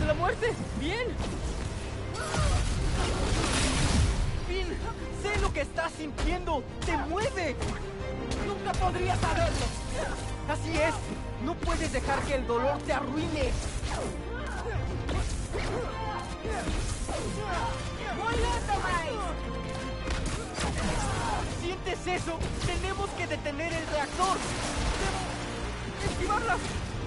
de la muerte! ¡Bien! ¡Fin! ¡Sé lo que estás sintiendo! ¡Te mueve! ¡Nunca podrías saberlo! ¡Así es! ¡No puedes dejar que el dolor te arruine! ¡Muy lento, Miles! ¿Sientes eso? ¡Tenemos que detener el reactor! ¡Debo esquivarlas!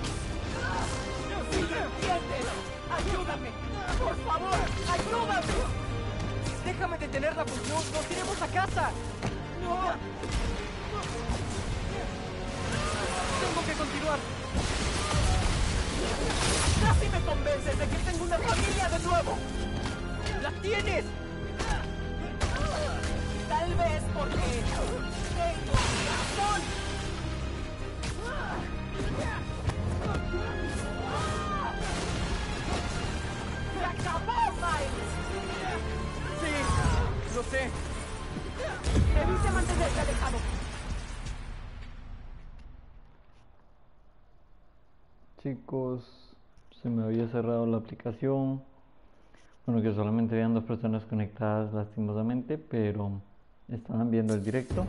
¡Sí lo entiendes! ¡Ayúdame! ¡Por favor! ¡Ayúdame! ¡Déjame detener la fusión! ¡Nos iremos a casa! ¡No! ¡Tengo que continuar! ¡Casi me convences de que tengo una familia de nuevo! ¡La tienes! Tal vez porque tengo razón. ¡Se acabó, Miles! Sí, lo sé. Revise mantenerse alejado. Chicos, se me había cerrado la aplicación. Bueno, que solamente habían 2 personas conectadas lastimosamente, pero estaban viendo el directo.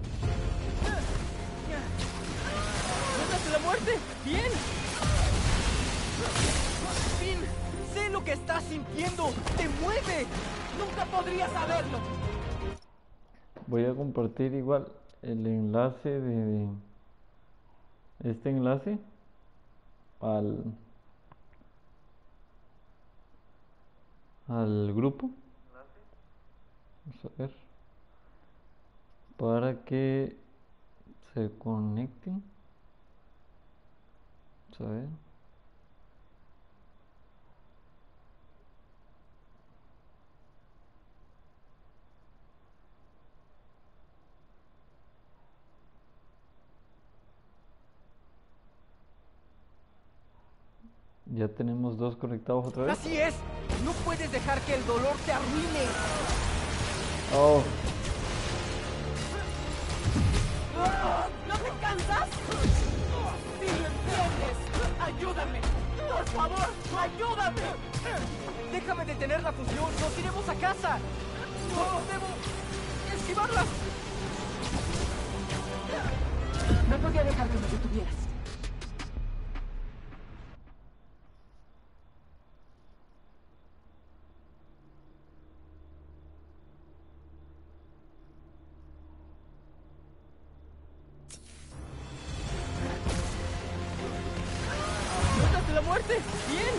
¡Ruedas de la muerte! ¡Bien! ¡Fin! ¡Sé lo que estás sintiendo! ¡Te mueve! ¡Nunca podría saberlo! Voy a compartir igual el enlace de este enlace al grupo. Vamos a ver, para que se conecten. Vamos a ver. Ya tenemos 2 conectados otra vez. ¡Así es! ¡No puedes dejar que el dolor te arruine! Oh, ¿No te cansas? ¡Sí lo entiendes! ¡Ayúdame! ¡Por favor! ¡Ayúdame! ¡Déjame detener la fusión! ¡Nos iremos a casa! ¡No debo esquivarlas! No podía dejar que me detuvieras. ¡Ruedas de la muerte! ¡Bien!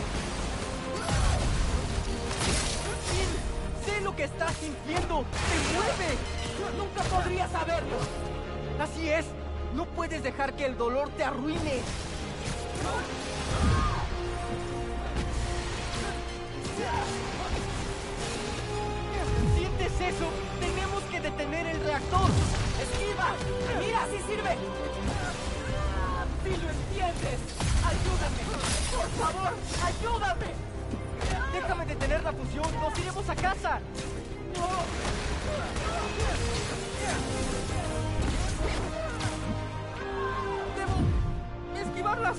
¡Fin! ¡Sé lo que estás sintiendo! ¡Te mueve! ¡Nunca podría saberlo! ¡Así es! ¡No puedes dejar que el dolor te arruine! ¿Sientes eso? ¡Tenemos que detener el reactor! ¡Esquiva! ¡Mira si sirve! ¡Sí lo entiendes! ¡Ayúdame! ¡Por favor! ¡Ayúdame! ¡Déjame detener la fusión! ¡Nos iremos a casa! ¡Debo esquivarlas!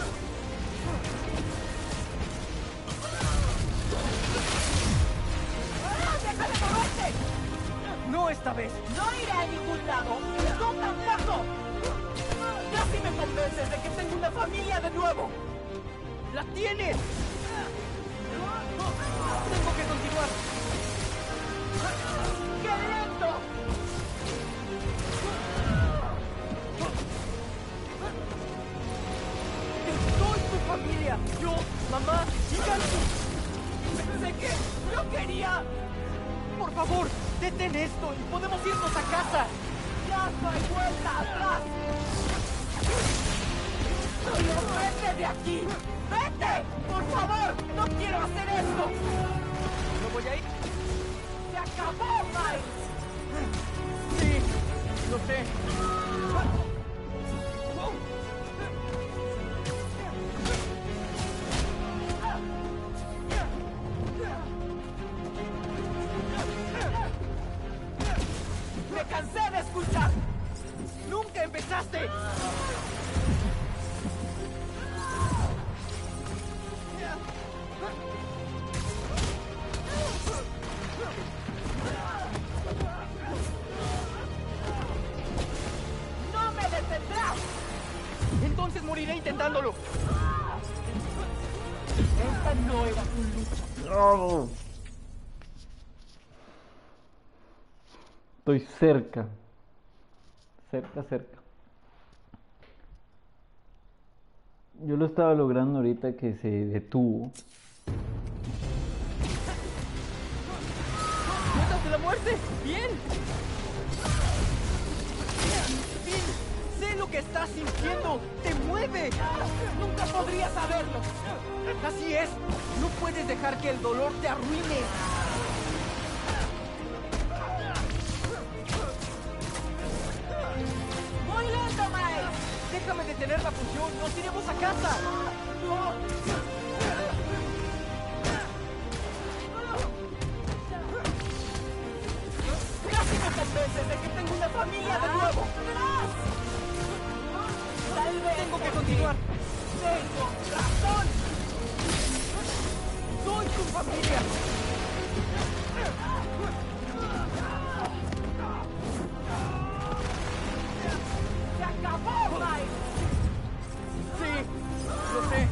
¡Déjale moverte! ¡No esta vez! ¡No iré a ningún lado! ¡Tú tampoco! ¡Casi me convences de que tengo una familia de nuevo! ¡La tienes! ¡Tengo que continuar! ¡Qué lento! ¡Soy tu familia! ¡Yo, mamá y Gansu! ¡Pensé que yo quería! ¡Por favor, detén esto y podemos irnos a casa! ¡Ya no hay vuelta atrás! ¡Solo vete de aquí! ¡Vete! ¡Por favor! ¡No quiero hacer esto! ¿No voy a ir? ¡Se acabó, Miles! Sí, lo sé. ¡Me cansé de escuchar! ¡Nunca empezaste! intentándolo. Esta no era tu lucha. No. Estoy cerca. Cerca. Yo lo estaba logrando ahorita que se detuvo. ¡Notas de la muerte! ¡Bien! ¡Finn! ¡Sé lo que estás sintiendo! ¡Te mueve! Nunca podría saberlo. ¡Así es! ¡No puedes dejar que el dolor te arruine! Muy lento, Miles. ¡Déjame detener la fusión! ¡Nos iremos a casa! Casi me convences de que tengo una familia de nuevo. Tal vez ¡Tengo que continuar! tengo razón. ¡Soy tu familia! ¡Se acabó, Miles! ¡Sí! ¡Lo sé!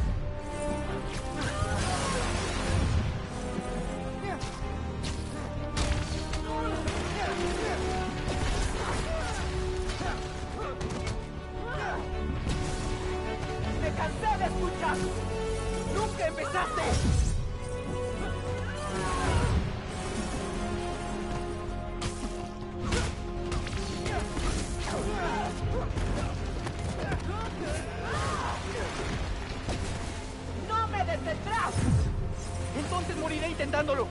¡Me cansé de escuchar! ¡Nunca empezaste! ¡No me detendrás! Entonces moriré intentándolo.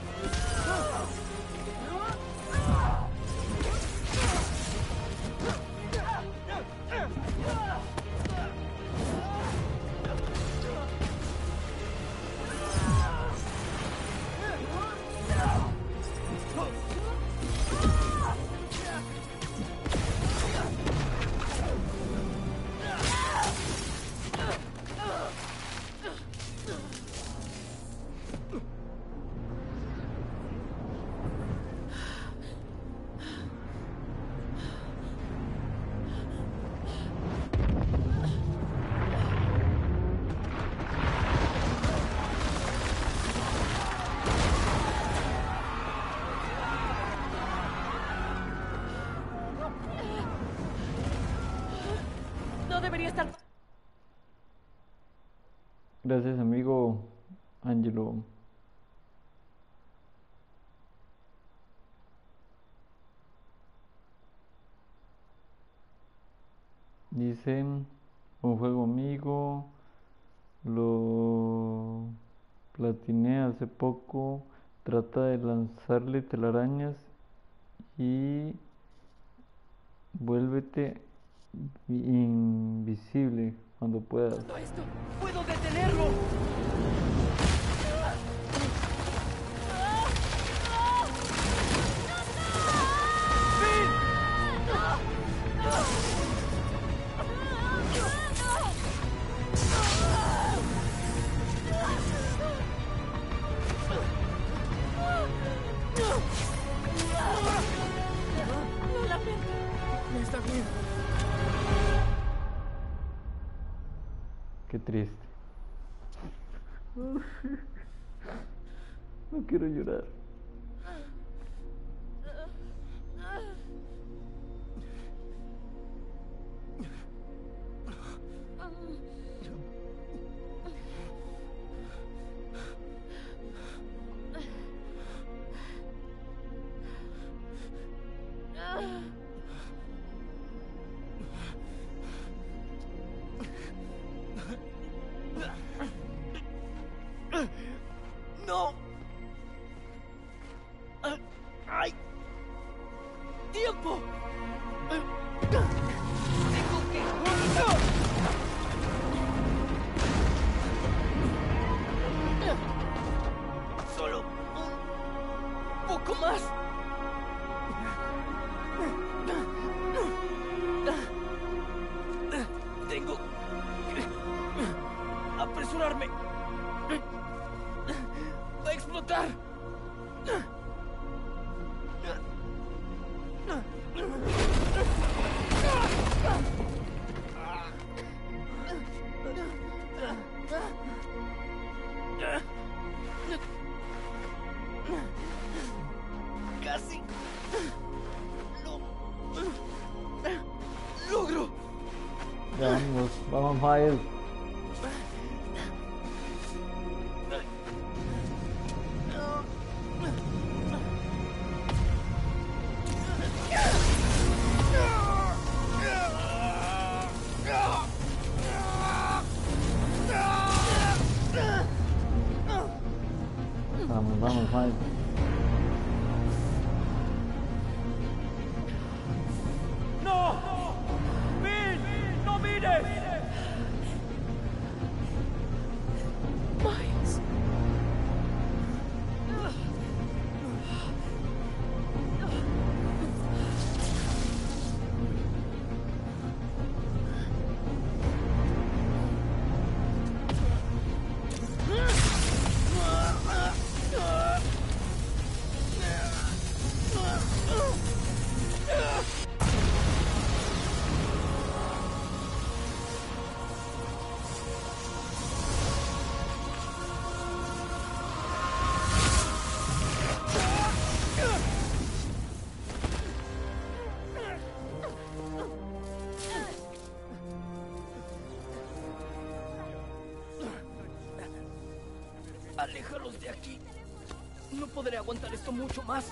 No debería estar... Gracias, amigo Angelo. Dice, un juego amigo, lo platiné hace poco, trata de lanzarle telarañas y vuélvete invisible cuando puedas. ¡Todo esto! ¡Puedo detenerlo! No la pena. Está bien. Qué triste. No quiero llorar. ¡No! ¡Ay! ¡Tiempo! Tengo que... Solo un poco más. Tengo que apresurarme. ¡Va a explotar! Vamos, vamos, Miles. Vamos, vamos, Miles. ¡No! ¡Bill! ¡No mires! Miles. Aléjalos de aquí. No podré aguantar esto mucho más.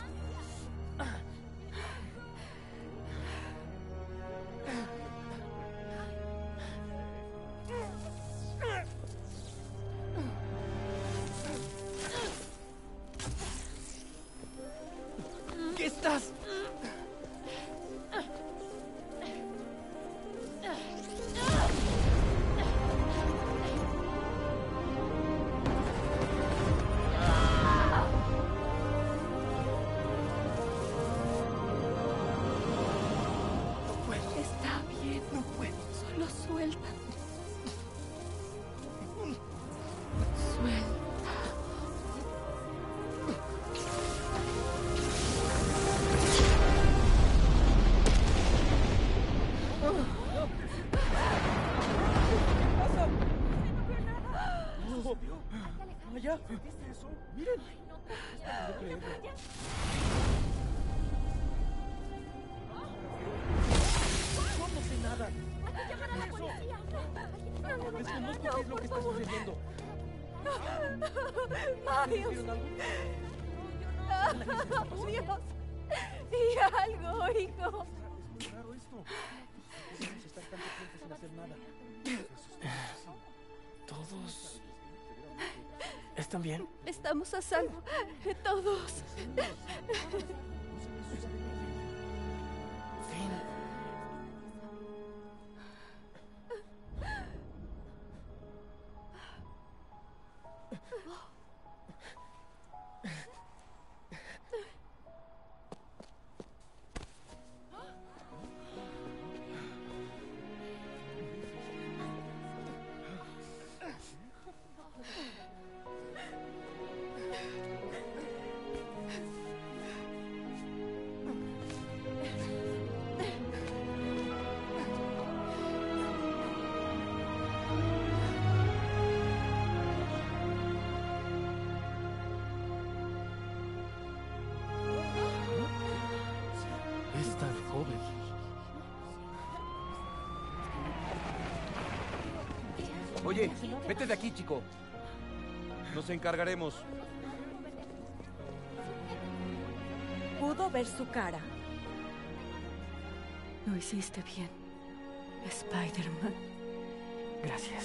¿Qué estás? Está bien. No puedo. Solo suelta. Suelta. ¿Allá? Miren. Yo no sé nada. Desconozco qué es lo que está sucediendo. Miles. ¿Vieron algo? Dios. Di algo, hijo. Es muy raro esto. Podemos estar tanto tiempo sin hacer nada. Todos están bien. Estamos a salvo. Todos. Finn. Es tan joven. Oye, vete de aquí, chico. Nos encargaremos. Pudo ver su cara. Lo hiciste bien, Spider-Man. Gracias.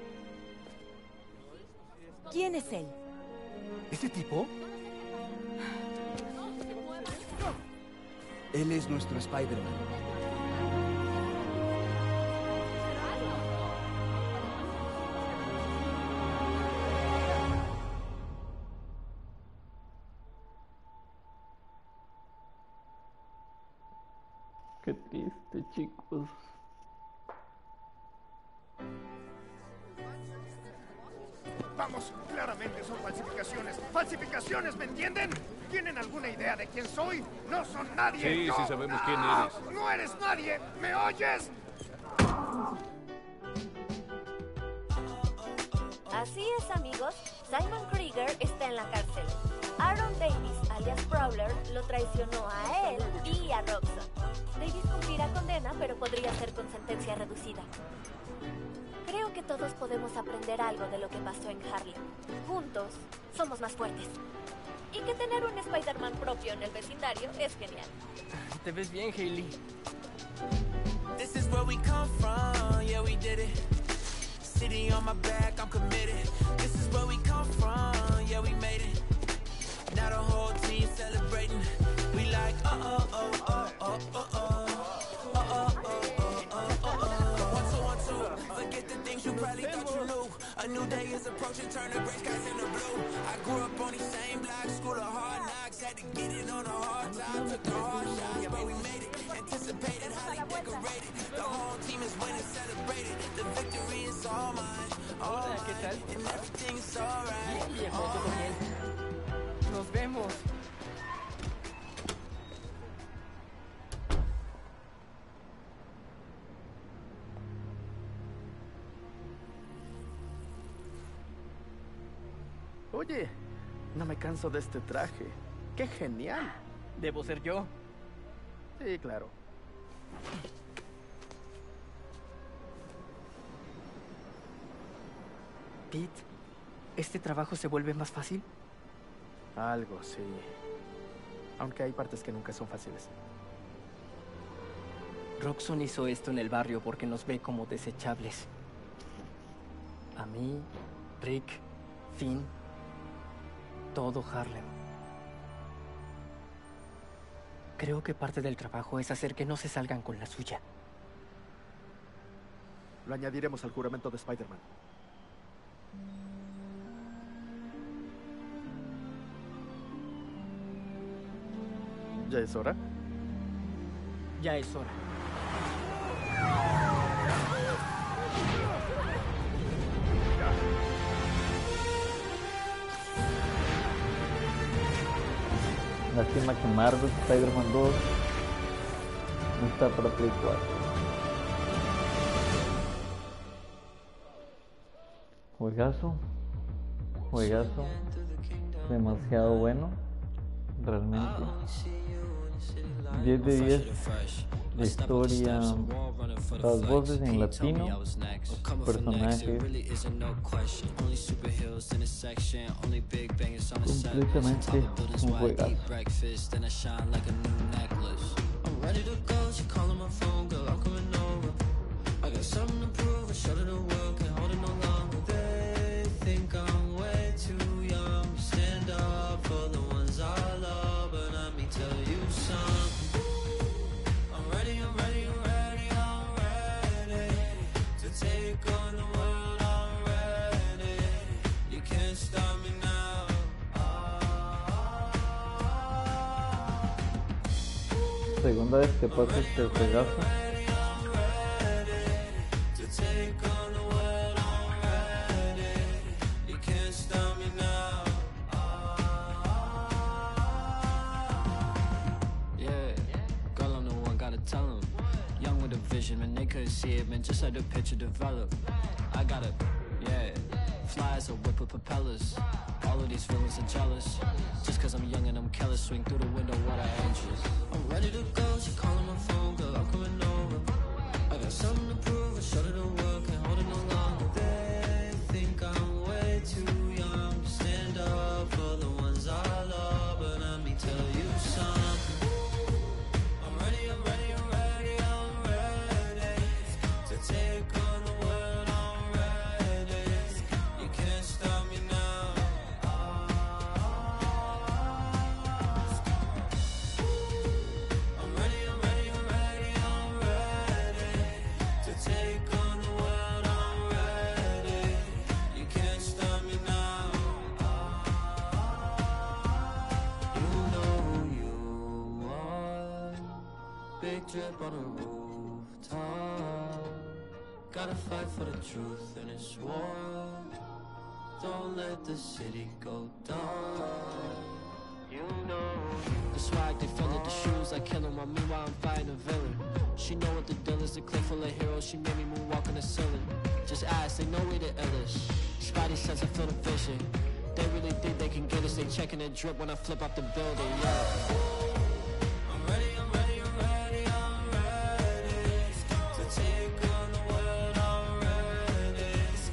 ¿Quién es él? ¿Este tipo? Él es nuestro Spider-Man. Qué triste, chicos. Vamos, claramente son falsificaciones. ¡Falsificaciones! ¿Me entienden? ¿Tienen alguna idea de quién soy? ¡No son nadie! Sí, sí sabemos quién eres. ¡No eres nadie! ¿Me oyes? Así es, amigos. Simon Krieger está en la cárcel. Aaron Davis, alias Prowler, lo traicionó a él y a Roxxon. Davis cumplirá condena, pero podría ser con sentencia reducida. todos podemos aprender algo de lo que pasó en Harlem. Juntos, somos más fuertes. Y que tener un Spider-Man propio en el vecindario es genial. Te ves bien, Hailey. This is where we come from, yeah, we did it. City on my back, I'm committed. This is where we come from, yeah, we made it. Now the whole team celebrating. We like, oh, oh, oh, oh, oh, oh. Forget the things you probably thought you knew. A new day is approaching, turn the gray skies into blue. I grew up on these same blocks, school of hard knocks. Had to get it on a hard time, took the hard shots, but we made it. Anticipated, highly decorated. The whole team is winning, celebrated. The victory is all mine, all mine. And everything's alright. Bien, viejo, todo bien. Nos vemos. Oye, no me canso de este traje. ¡Qué genial! ¿Debo ser yo? Sí, claro. Pete, ¿este trabajo se vuelve más fácil? Algo, sí. Aunque hay partes que nunca son fáciles. Roxxon hizo esto en el barrio porque nos ve como desechables. A mí, Rick, Finn, todo Harlem. Creo que parte del trabajo es hacer que no se salgan con la suya. Lo añadiremos al juramento de Spider-Man. ¿Ya es hora? Ya es hora. Lástima que Marvel Spider-Man 2 no está para Play 4. Juegazo, juegazo, demasiado bueno, realmente. 10 de 10, la historia, las voces en latino, personajes, completamente un juegazo. Segunda vez que pasa este juegazo. And they couldn't see it, man, just let the picture develop. I got it, yeah. Fly as a whip with propellers. All of these villains are jealous. Just cause I'm young and I'm careless. Swing through the window, what I angels. I'm ready to go, she calling my phone, girl, I'm coming over. I got something to prove, I showed her the work, can't hold it no longer. They think I'm way too young to stand up for the ones I love. But let me tell you something. Take on the world, I'm ready. You can't stop me now. I'm ready, I'm ready, I'm ready, I'm ready. To take on the world, I'm ready. You can't stop me now. You know who you are. Big drip on a rooftop. Gotta fight for the truth in this war. Don't let the city go down. You know the swag, they fell at the shoes, I kill 'em. Meanwhile I'm fighting a villain. She know what the deal is, the clip full of heroes. She made me moonwalk on the ceiling. Just ask, they know we the illest. Spidey sense, I feel the vision. They really think they can get us. They checking the drip when I flip off the building, yeah. I'm ready, I'm ready, I'm ready, I'm ready. To take on the world, I'm ready.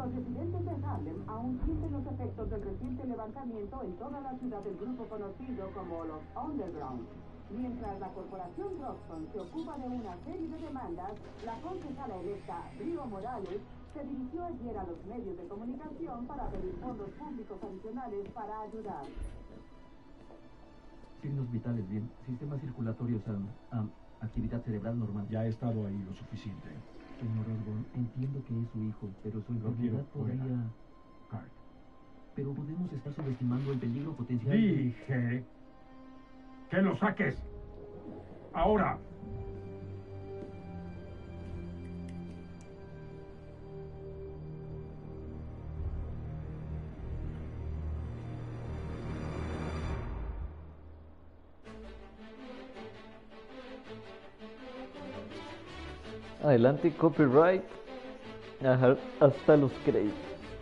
Los residentes de Harlem aún sienten los efectos del reciente levantamiento en toda la ciudad del grupo conocido como los Underground. Mientras la corporación Roxxon se ocupa de una serie de demandas, la concejala electa Río Morales se dirigió ayer a los medios de comunicación para pedir fondos públicos adicionales para ayudar. Signos vitales bien, sistema circulatorio sano, actividad cerebral normal. Ya he estado ahí lo suficiente. Señor Osborn, entiendo que es su hijo, pero su enfermedad podría... Hart. Pero podemos estar subestimando el peligro potencial. Dije que lo saques. Ahora. Adelante, copyright. Ajá, hasta los créditos.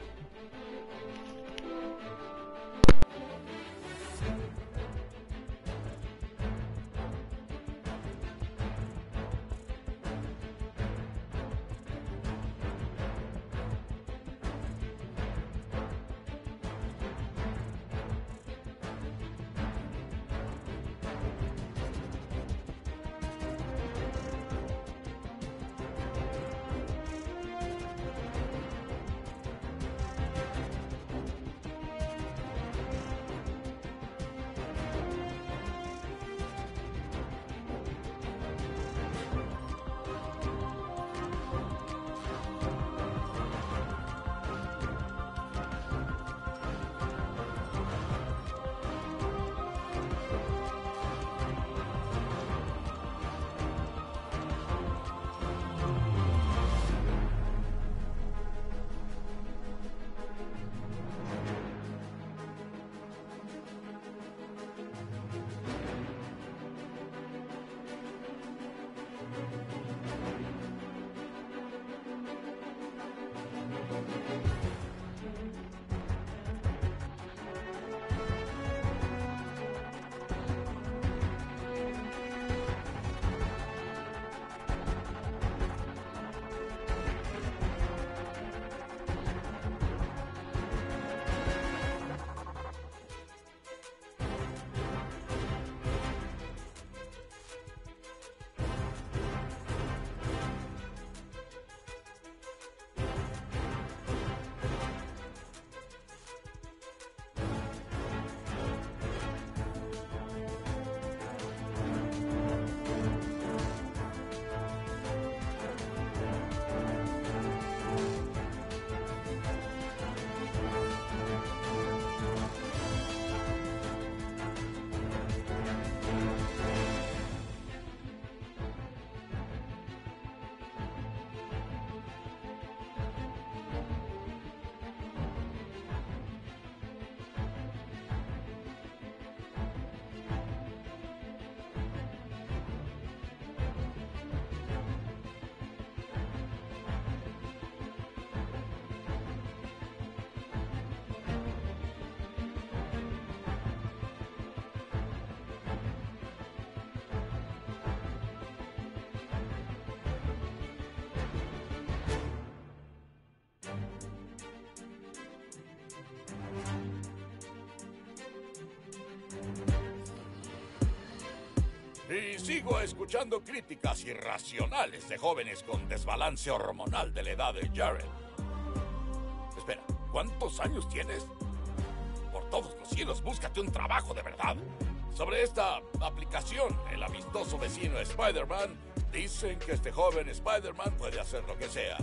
Y sigo escuchando críticas irracionales de jóvenes con desbalance hormonal de la edad de Jared. Espera, ¿cuántos años tienes? Por todos los cielos, búscate un trabajo de verdad. Sobre esta aplicación, el amistoso vecino Spider-Man, dicen que este joven Spider-Man puede hacer lo que sea.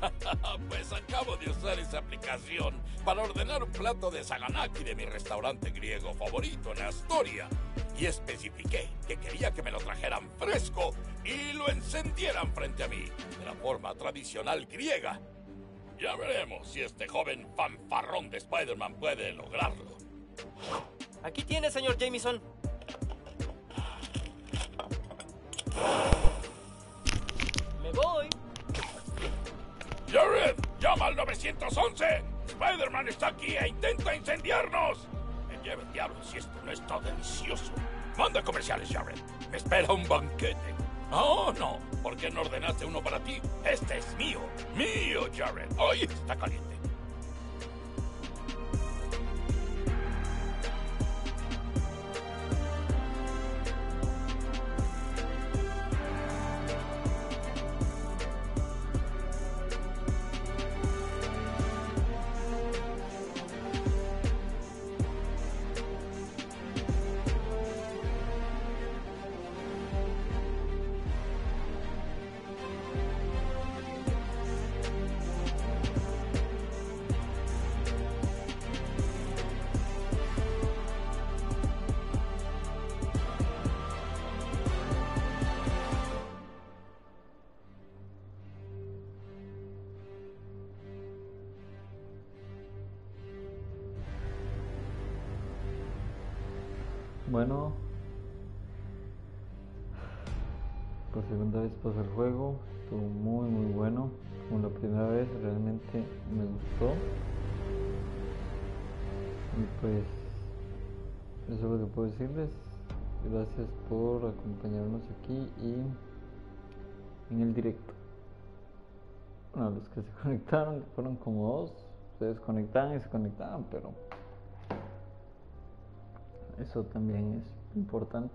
Pues acabo de usar esa aplicación para ordenar un plato de saganaki de mi restaurante griego favorito en Astoria. Y especifiqué que quería que me lo trajeran fresco y lo encendieran frente a mí, de la forma tradicional griega. Ya veremos si este joven fanfarrón de Spider-Man puede lograrlo. Aquí tiene, señor Jameson. Me voy. Jared, llama al 911. Spider-Man está aquí e intenta incendiarnos. Me lleve el diablo si esto no está delicioso. Manda comerciales, Jared. Me espera un banquete. Oh, no. ¿Por qué no ordenaste uno para ti? Este es mío. Mío, Jared. Hoy está caliente. Bueno, por segunda vez pasé el juego, estuvo muy bueno, como la primera vez realmente me gustó. Y pues eso es lo que puedo decirles. Gracias por acompañarnos aquí y en el directo. Bueno, los que se conectaron fueron como dos, se desconectaban y se conectaban, pero eso también es importante.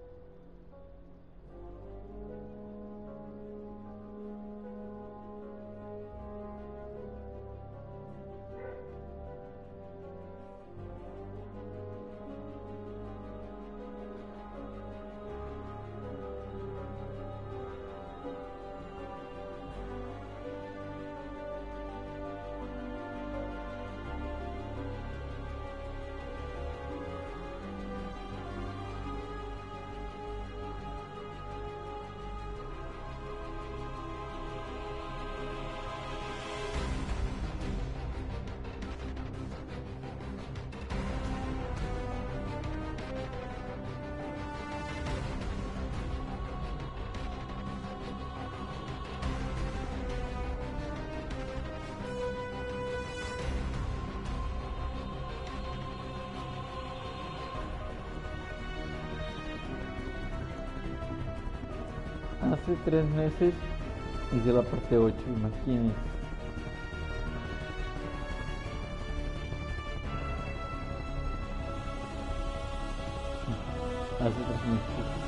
Hace 3 meses hice la parte 8, imagínense. Hace 3 meses.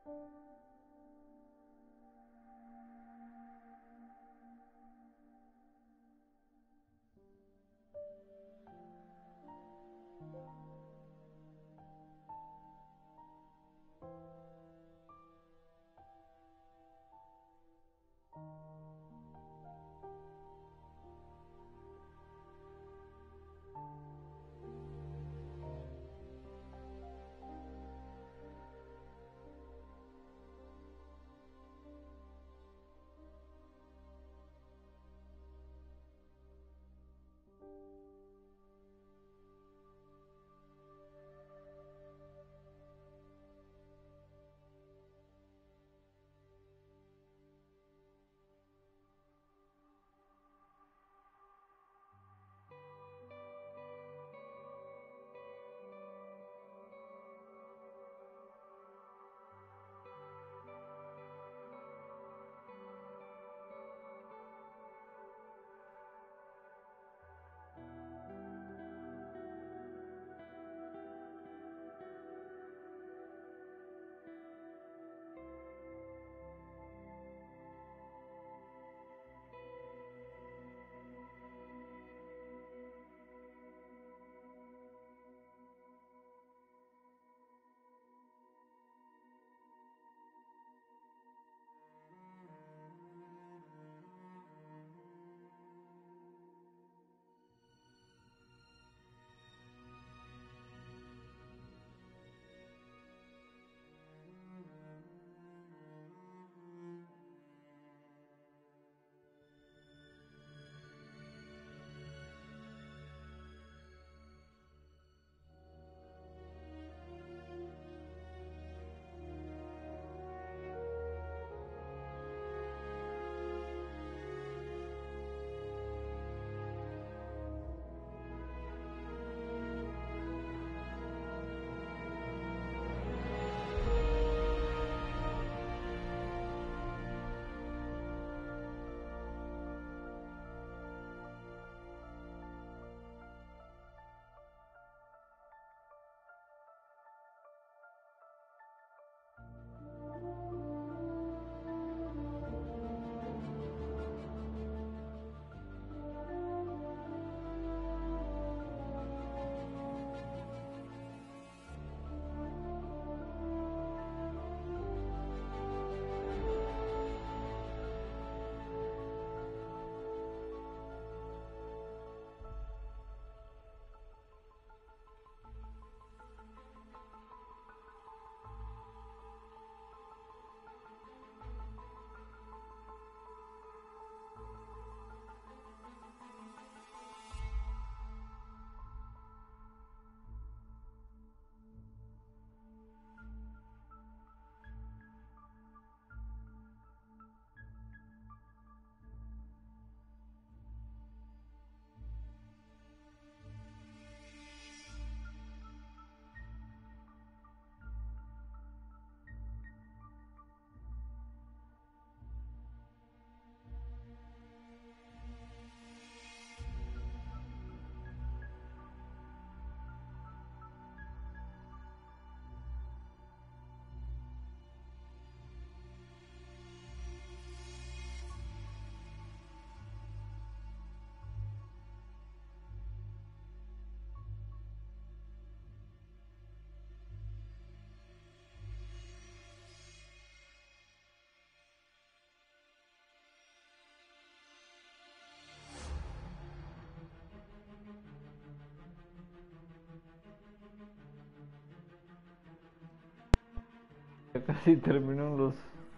Ya casi terminan los...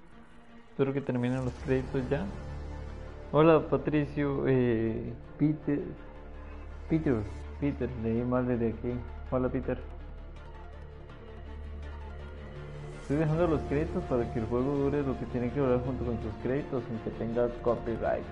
Espero que terminen los créditos ya. Hola Patricio, Peter, leí mal desde aquí. Hola Peter. Estoy dejando los créditos para que el juego dure lo que tiene que durar junto con sus créditos, aunque tenga copyright.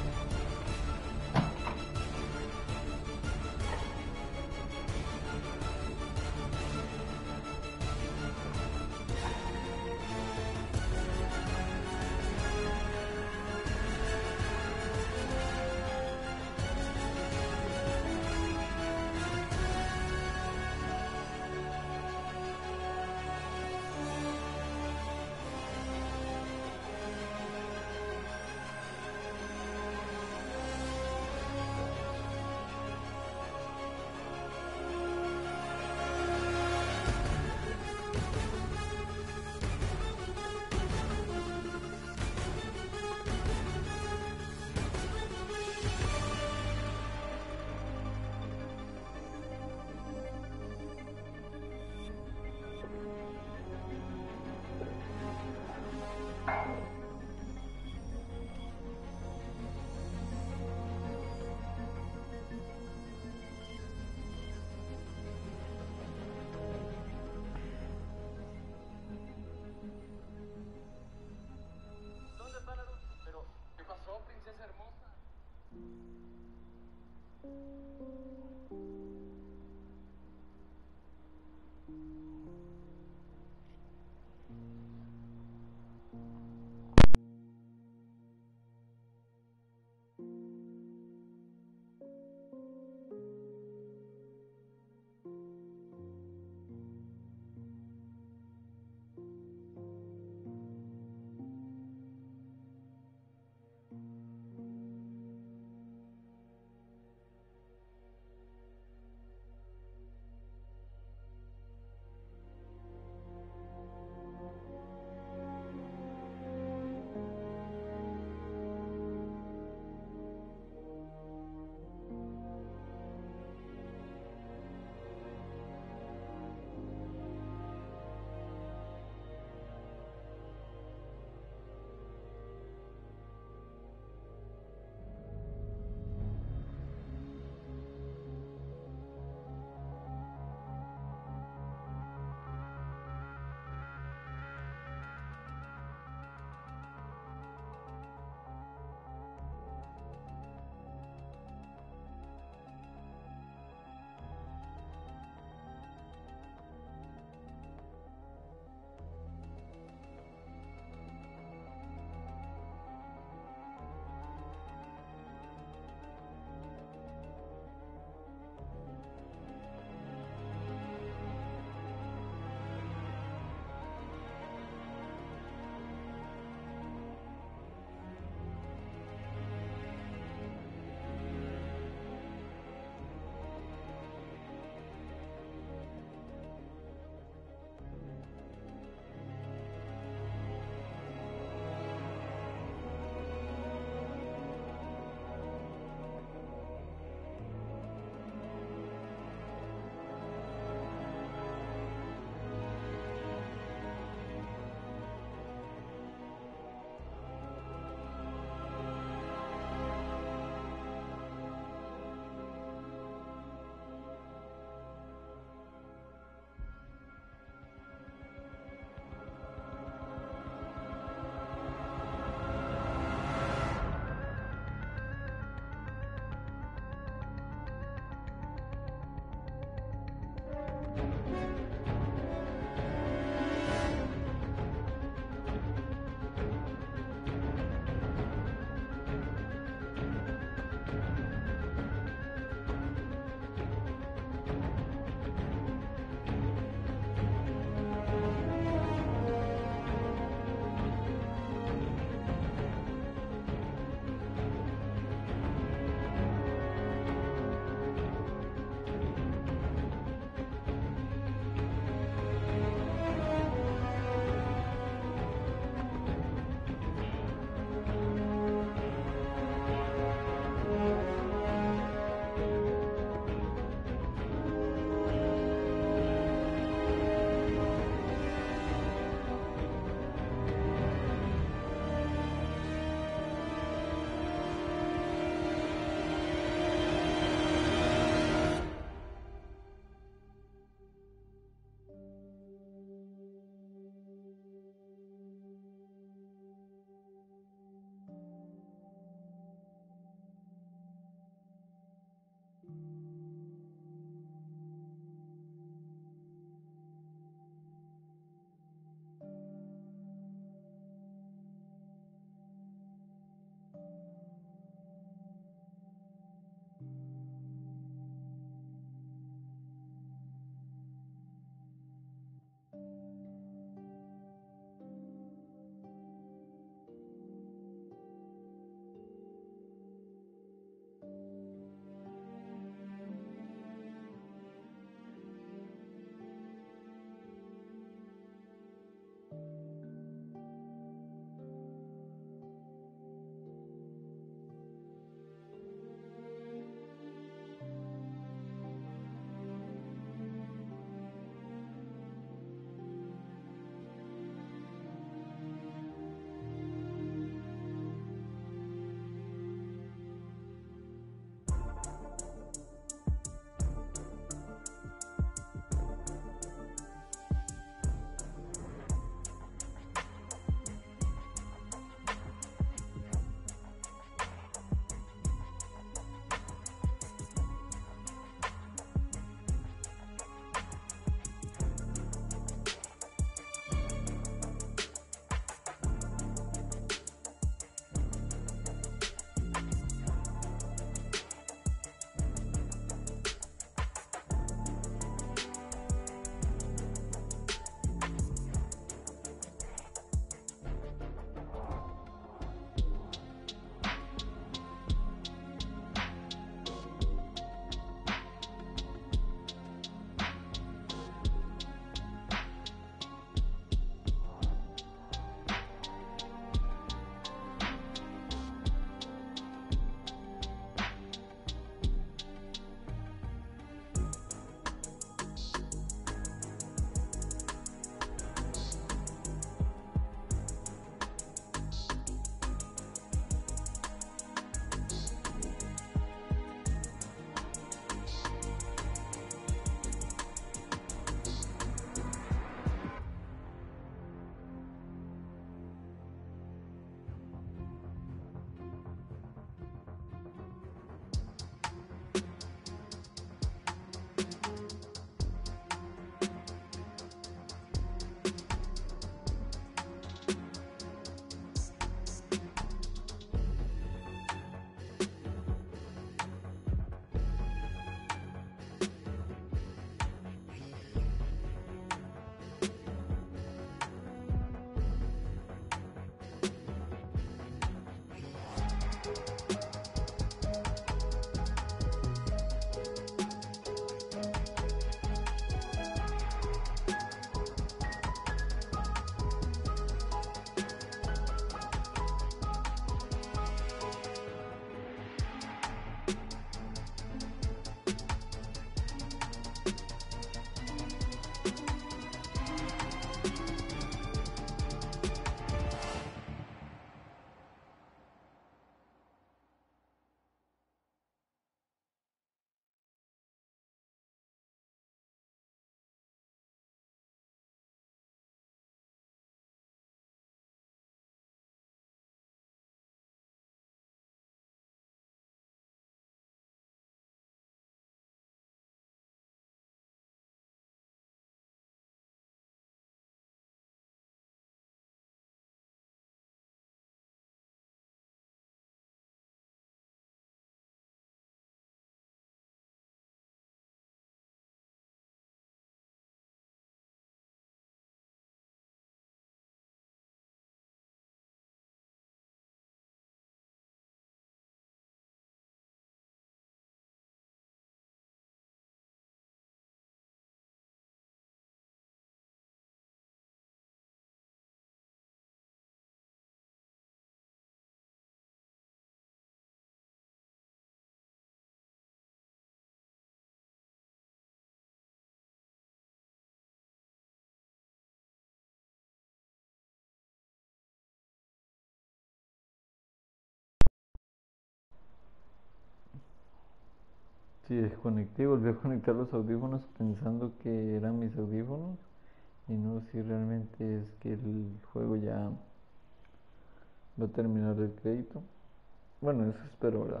Sí, desconecté y volví a conectar los audífonos pensando que eran mis audífonos y no si realmente es que el juego ya va a terminar el crédito. Bueno, eso espero, ¿verdad?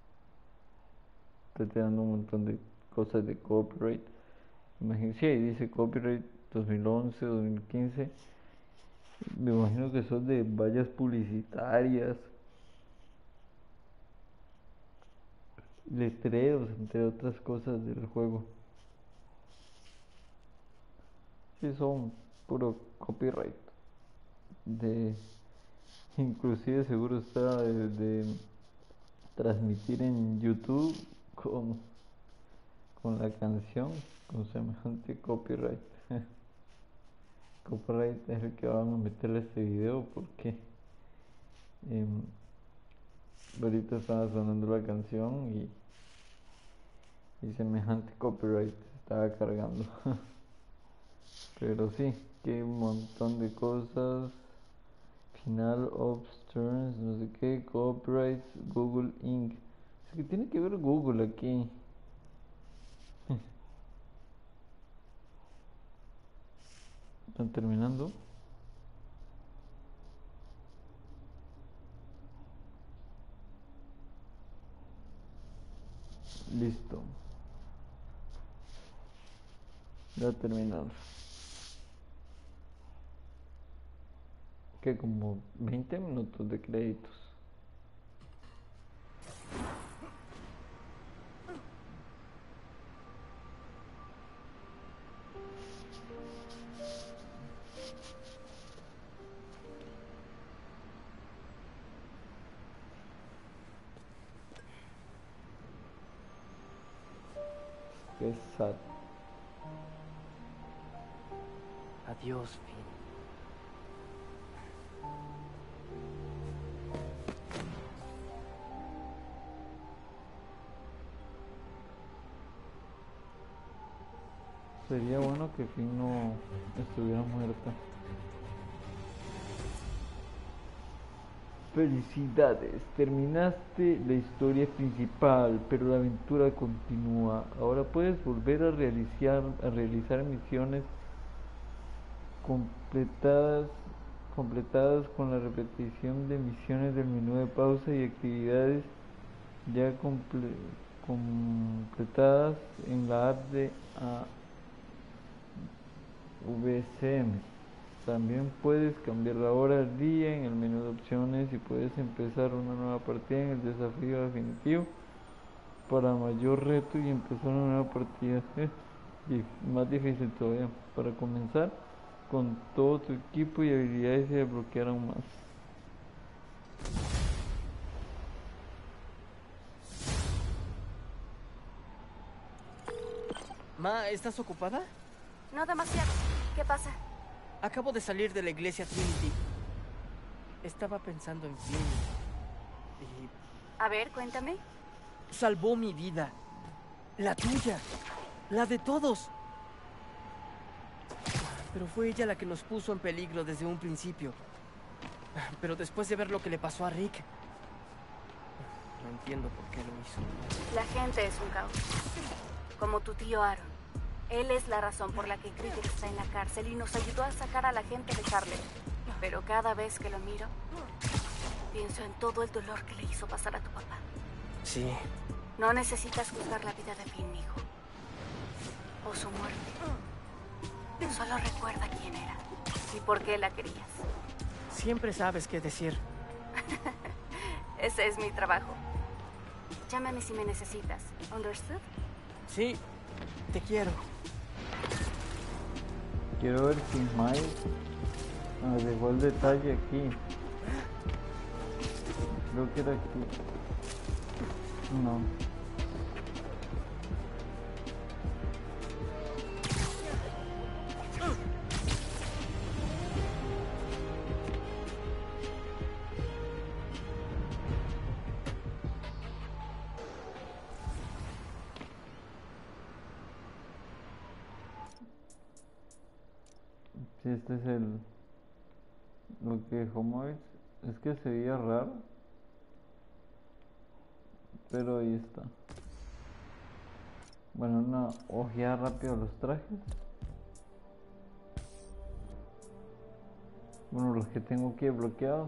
Estoy tirando un montón de cosas de copyright. Imagino, sí, ahí dice copyright 2011, 2015. Me imagino que son de vallas publicitarias, letreros, entre otras cosas del juego. Sí, son puro copyright. De, inclusive seguro está de transmitir en YouTube con la canción con semejante copyright. Copyright es el que vamos a meterle a este video porque em, ahorita estaba sonando la canción y semejante copyright estaba cargando. Pero sí, que un montón de cosas. Final of turns, no sé qué, copyrights, Google Inc. Es que tiene que ver Google aquí. Están terminando. Listo. Ya terminaron. Que como 20 minutos de créditos. Qué sad. Adiós, Finn. Sería bueno que Finn no estuviera muerta. Felicidades, terminaste la historia principal, pero la aventura continúa. Ahora puedes volver a realizar misiones completadas con la repetición de misiones del menú de pausa y actividades ya completadas en la app de AVCM. También puedes cambiar la hora del día en el menú de opciones y puedes empezar una nueva partida en el desafío definitivo para mayor reto y empezar una nueva partida y más difícil todavía para comenzar con todo tu equipo y habilidades y desbloquear aún más. Ma, ¿estás ocupada? No demasiado. ¿Qué pasa? Acabo de salir de la iglesia Trinity. Estaba pensando en Finn. A ver, cuéntame. Salvó mi vida. La tuya. La de todos. Pero fue ella la que nos puso en peligro desde un principio. Pero después de ver lo que le pasó a Rick, no entiendo por qué lo hizo. La gente es un caos. Como tu tío Aaron. Él es la razón por la que Cricket está en la cárcel y nos ayudó a sacar a la gente de Harlem. Pero cada vez que lo miro, pienso en todo el dolor que le hizo pasar a tu papá. Sí. No necesitas juzgar la vida de Finn, hijo. O su muerte. Solo recuerda quién era y por qué la querías. Siempre sabes qué decir. Ese es mi trabajo. Llámame si me necesitas. ¿Understood? Sí, te quiero. Quiero ver si Miles nos dejó el detalle aquí. Creo que era aquí. No. Sí, este es lo que dejó Mois. Es que se veía raro, pero ahí está. Bueno, una ojeada rápido a los trajes. Bueno, los que tengo aquí bloqueados.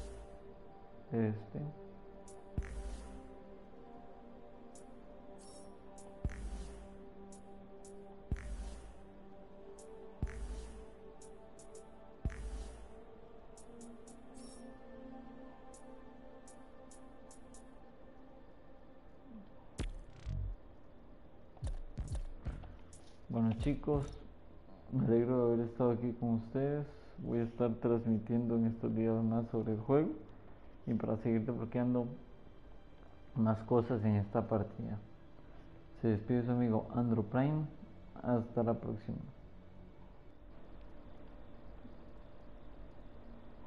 Bueno chicos, me alegro de haber estado aquí con ustedes. Voy a estar transmitiendo en estos días más sobre el juego y para seguir desbloqueando más cosas en esta partida. Se despide su amigo Andrew Prime. Hasta la próxima.